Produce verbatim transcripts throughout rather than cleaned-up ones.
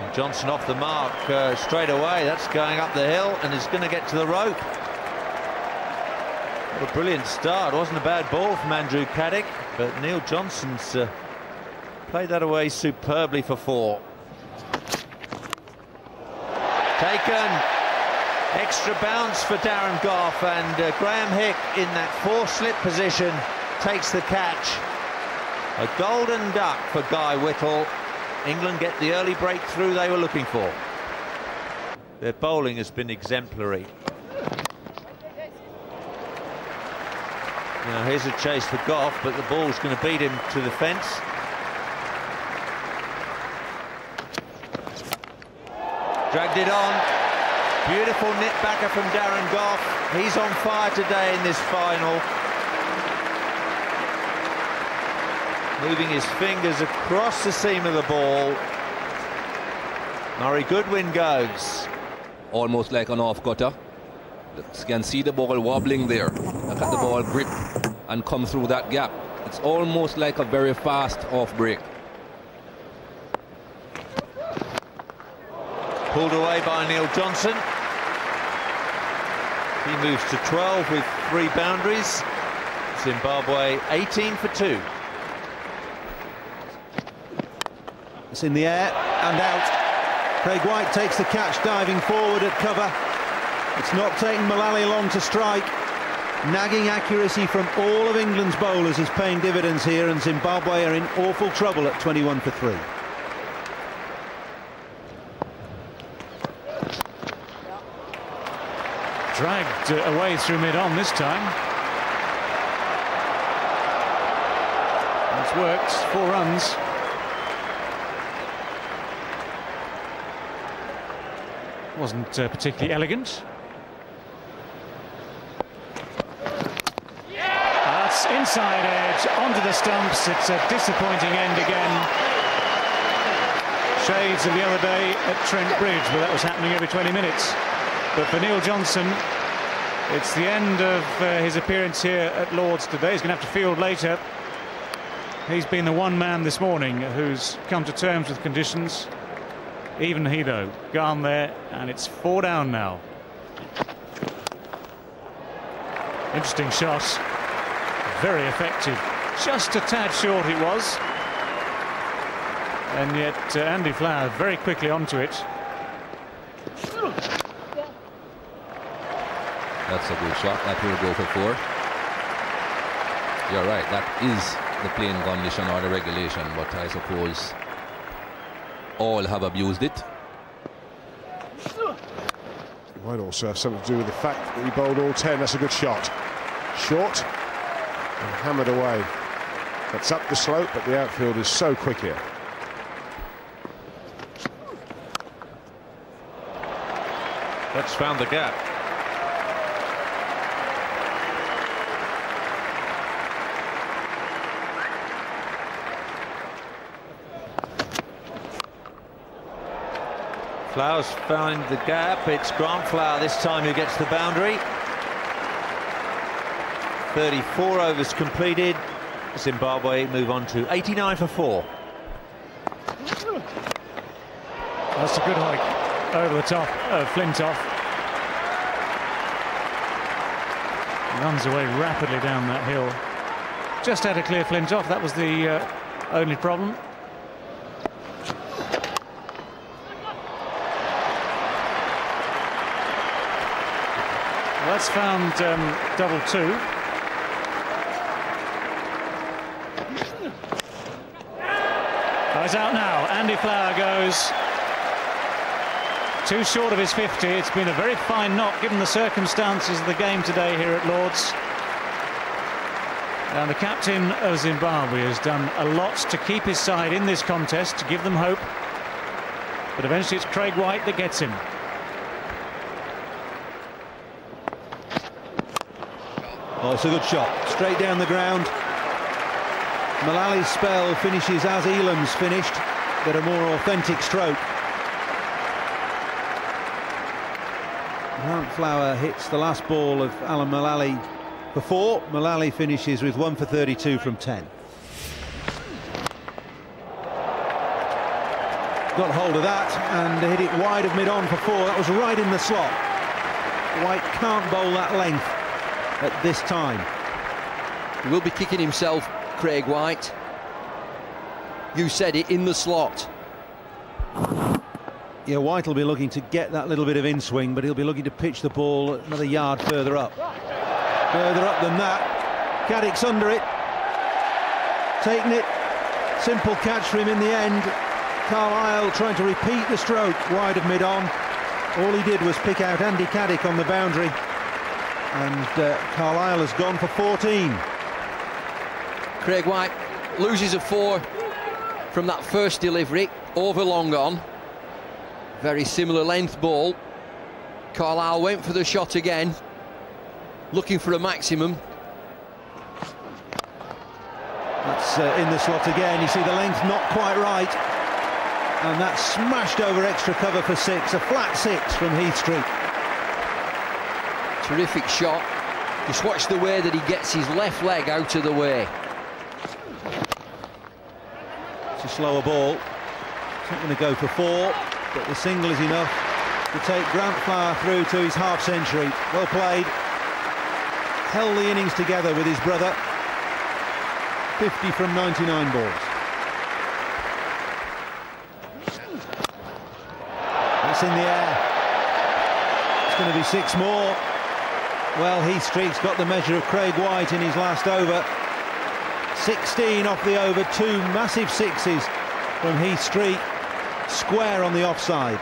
Johnson off the mark uh, straight away. That's going up the hill and is going to get to the rope. What a brilliant start. Wasn't a bad ball from Andrew Caddick, but Neil Johnson's uh, played that away superbly for four. Taken. Extra bounce for Darren Gough, and uh, Graham Hick in that four-slip position takes the catch. A golden duck for Guy Whittle. England get the early breakthrough they were looking for. Their bowling has been exemplary. Now here's a chase for Gough, but the ball's going to beat him to the fence. Dragged it on. Beautiful nip backer from Darren Gough. He's on fire today in this final. Moving his fingers across the seam of the ball. Murray Goodwin goes. Almost like an off-cutter. You can see the ball wobbling there. Look at the ball grip and come through that gap. It's almost like a very fast off-break. Pulled away by Neil Johnson. He moves to twelve with three boundaries. Zimbabwe eighteen for two. It's in the air and out. Craig White takes the catch, diving forward at cover. It's not taking Mullally long to strike. Nagging accuracy from all of England's bowlers is paying dividends here, and Zimbabwe are in awful trouble at twenty-one for three. Dragged uh, away through mid-on this time. It's worked, four runs. Wasn't uh, particularly elegant. That's inside edge, onto the stumps. It's a disappointing end again. Shades of the other day at Trent Bridge, but that was happening every twenty minutes. But for Neil Johnson, it's the end of uh, his appearance here at Lord's today. He's going to have to field later. He's been the one man this morning who's come to terms with conditions. Even he, though, gone there, and it's four down now. Interesting shot. Very effective. Just a tad short it was. And yet uh, Andy Flower very quickly onto it. That's a good shot. That will go for four. You're right. That is the playing condition or the regulation, but I suppose all have abused it. It might also have something to do with the fact that he bowled all ten. That's a good shot. Short and hammered away. That's up the slope, but the outfield is so quick here. That's found the gap. Flowers found the gap. It's Grant Flower this time who gets the boundary. thirty-four overs completed. Zimbabwe move on to eighty-nine for four. That's a good hike over the top of Flintoff. Runs away rapidly down that hill. Just had to clear Flintoff. That was the uh, only problem. That's found um, double two. Oh, he's out now. Andy Flower goes too short of his fifty. It's been a very fine knock given the circumstances of the game today here at Lord's. And the captain of Zimbabwe has done a lot to keep his side in this contest, to give them hope. But eventually it's Craig White that gets him. Oh, it's a good shot. Straight down the ground. Mullally's spell finishes as Elam's finished, but a more authentic stroke. Grant Flower hits the last ball of Alan Mullally for four. Mullally finishes with one for thirty-two from ten. got hold of that and hit it wide of mid-on for four. That was right in the slot. White can't bowl that length at this time. He will be kicking himself, Craig White. You said it, in the slot. Yeah, White will be looking to get that little bit of in-swing, but he'll be looking to pitch the ball another yard further up. Further up than that. Caddick's under it. Taking it. Simple catch for him in the end. Carlisle trying to repeat the stroke wide of mid-on. All he did was pick out Andy Caddick on the boundary. And uh, Carlisle has gone for fourteen. Craig White loses a four from that first delivery, over long on. Very similar length ball. Carlisle went for the shot again, looking for a maximum. That's uh, in the slot again. You see the length not quite right. And that's smashed over extra cover for six. A flat six from Heath Street. Terrific shot. Just watch the way that he gets his left leg out of the way. It's a slower ball. It's not going to go for four, but the single is enough to take Grant Flower through to his half century. Well played. Held the innings together with his brother. fifty from ninety-nine balls. That's in the air. It's going to be six more. Well, Heath Street's got the measure of Craig White in his last over. sixteen off the over, two massive sixes from Heath Street. Square on the offside.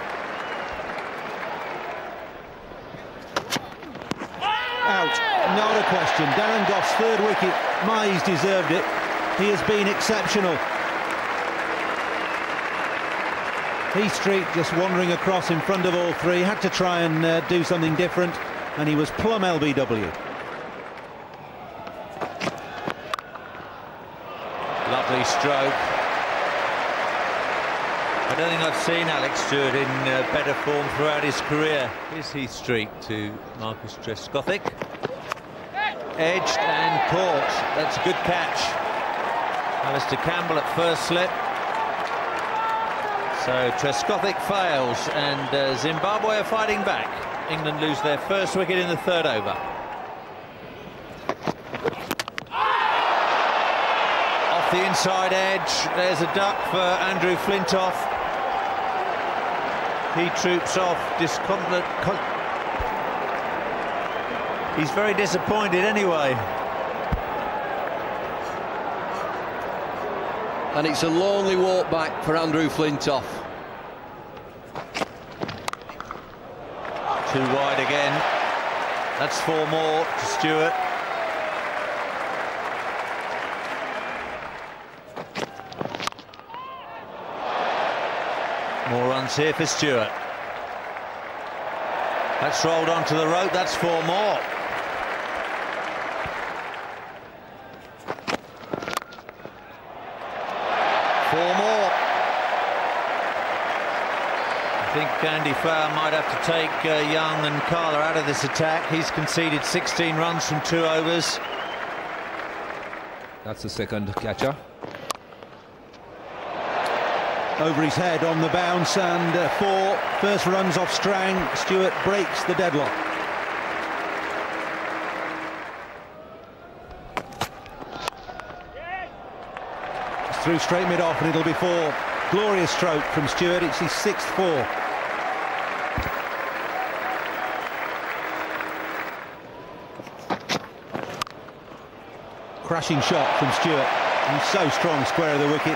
Out, not a question. Darren Gough's third wicket. My, he's deserved it. He has been exceptional. Heath Street just wandering across in front of all three. Had to try and uh, do something different, and he was plumb L B W. Lovely stroke. I don't think I've seen Alex Stewart in uh, better form throughout his career. Here's Heath Street to Marcus Trescothick. Edged and caught. That's a good catch. Alistair Campbell at first slip. So Trescothick fails, and uh, Zimbabwe are fighting back. England lose their first wicket in the third over. Off the inside edge, there's a duck for Andrew Flintoff. He troops off disconsolate. He's very disappointed anyway. And it's a lonely walk back for Andrew Flintoff. Too wide again. That's four more to Stewart. More runs here for Stewart. That's rolled onto the rope. That's four more. Four more. I think Andy Flower might have to take uh, Young and Carla out of this attack. He's conceded sixteen runs from two overs. That's the second catcher. Over his head on the bounce, and uh, four. First runs off Strang. Stewart breaks the deadlock. It's through straight mid-off, and it'll be four. Glorious stroke from Stewart. It's his sixth four. Crashing shot from Stewart. He's so strong, square of the wicket.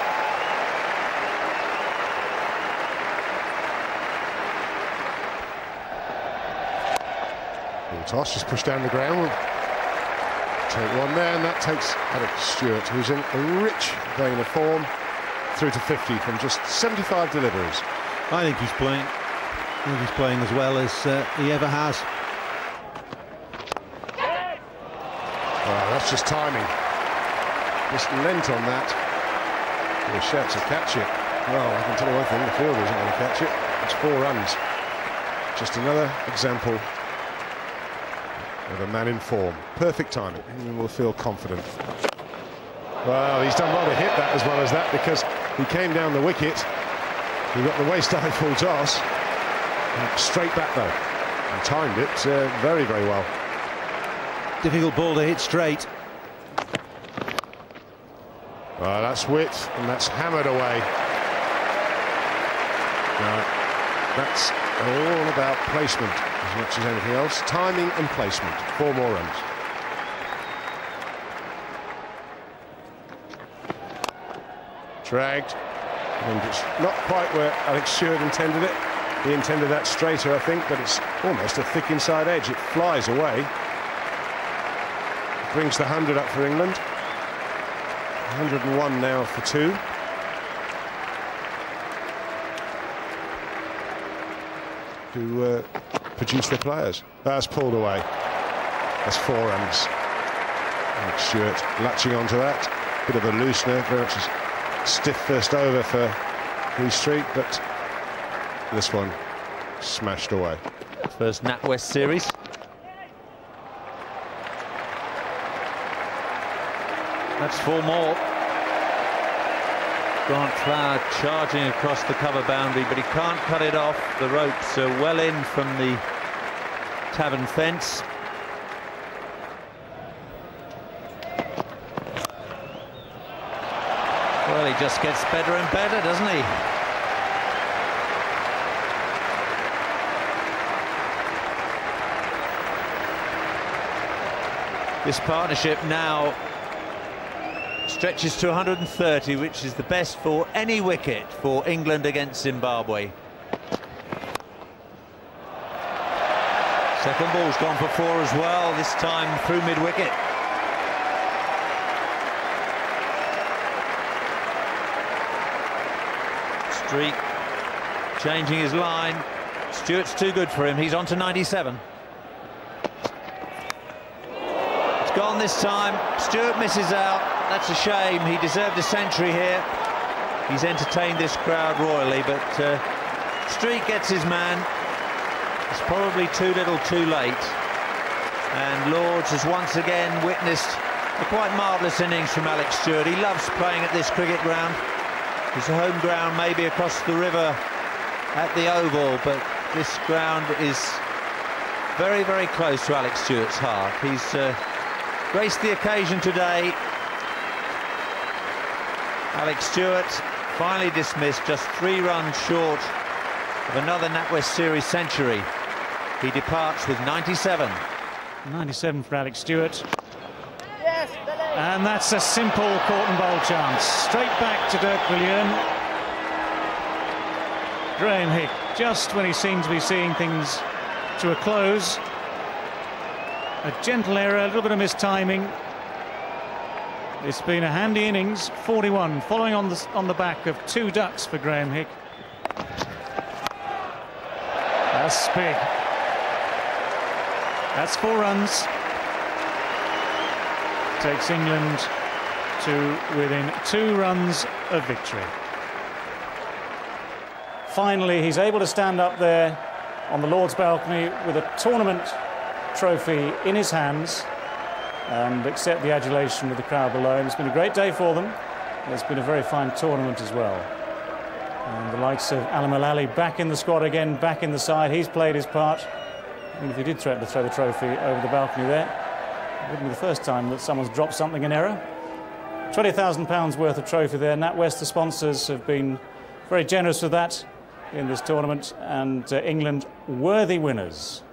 Toss just pushed down the ground. We'll take one there, and that takes Alex Stewart, who's in a rich vein of form, through to fifty from just seventy-five deliveries. I think he's playing. I think he's playing as well as uh, he ever has. Oh, that's just timing. Just lent on that. The shout to catch it. Well, I can tell you one thing: the fielder isn't going to catch it. It's four runs. Just another example of a man in form. Perfect timing. England will feel confident. Well, he's done well to hit that as well as that, because he came down the wicket He got the waist-high full toss. Uh, straight back, though. And timed it uh, very, very well. Difficult ball to hit straight. Well, that's width, and that's hammered away. Uh, that's all about placement as much as anything else. Timing and placement. Four more runs. Dragged, and it's not quite where Alex Stewart intended it. He intended that straighter, I think, but it's almost a thick inside edge. It flies away. It brings the hundred up for England. one hundred and one now for two. To uh, produce their players. That's pulled away. That's four runs. Alex Stewart latching onto that. Bit of a loosener, very much a stiff first over for Lee Street, but this one smashed away. First NatWest series. That's four more. Grant Flower charging across the cover boundary, but he can't cut it off. The ropes are well in from the tavern fence. Well, he just gets better and better, doesn't he? This partnership now stretches to one hundred and thirty, which is the best for any wicket for England against Zimbabwe. Second ball's gone for four as well, this time through mid-wicket. Street changing his line. Stewart's too good for him. He's on to ninety-seven. It's gone this time. Stewart misses out. That's a shame. He deserved a century here. He's entertained this crowd royally, but uh, Street gets his man. It's probably too little too late. And Lords has once again witnessed a quite marvellous innings from Alex Stewart. He loves playing at this cricket ground. His home ground maybe across the river at the Oval, but this ground is very, very close to Alex Stewart's heart. He's uh, graced the occasion today. Alex Stewart finally dismissed, just three runs short of another NatWest Series century. He departs with ninety-seven. ninety-seven for Alex Stewart. Yes, and that's a simple caught and bowl chance. Straight back to Dirk Viljoen. Graham Hick, just when he seemed to be seeing things to a close. A gentle error, a little bit of mistiming. It's been a handy innings, forty-one, following on the, on the back of two ducks for Graham Hick. That's big. That's four runs. Takes England to within two runs of victory. Finally, he's able to stand up there on the Lord's balcony with a tournament trophy in his hands and accept the adulation of the crowd below. And it's been a great day for them. It's been a very fine tournament as well. And the likes of Alam Alali back in the squad again, back in the side. He's played his part. And if he did threaten to throw the trophy over the balcony there, it wouldn't be the first time that someone's dropped something in error. twenty thousand pounds worth of trophy there. NatWest, the sponsors, have been very generous with that in this tournament, and uh, England worthy winners.